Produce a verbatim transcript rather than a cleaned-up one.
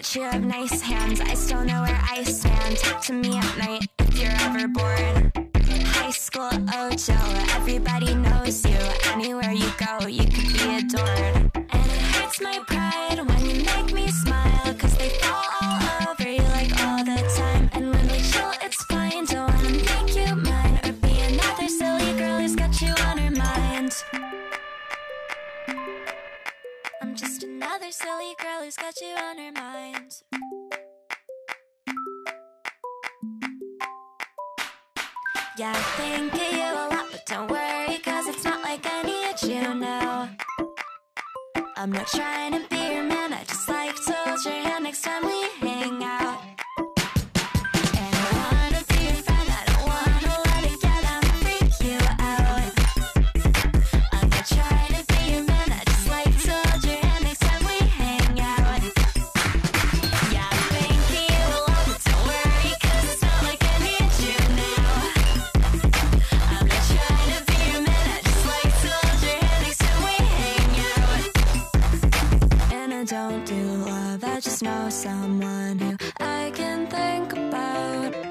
bet you have nice hands. I still know where I stand. Talk to me at night if you're ever bored. High school Ojo, everybody knows you. Anywhere you go, you could be adored. And it hurts my pride when you make me smile, cause they fall all over you like all the time. And when they chill, it's fine. Don't wanna make you mine or be another silly girl who's got you on her mind. I'm just another silly girl who's got you on her mind. Yeah, I think of you a lot, but don't worry, cause it's not like I need you now. I'm not trying to be your man, I just like to hold your hand next time we hang out. And I wanna be your friend, I don't wanna let it get out and freak you out. I'm not trying to be your man, I just like to hold your hand next time we hang out. Yeah, I think of you a lot, but don't worry, cause it's not like I need you now. I'm not trying to be your man, I just like to hold your hand next time we hang out. And I don't do love, I just know someone who I can think about.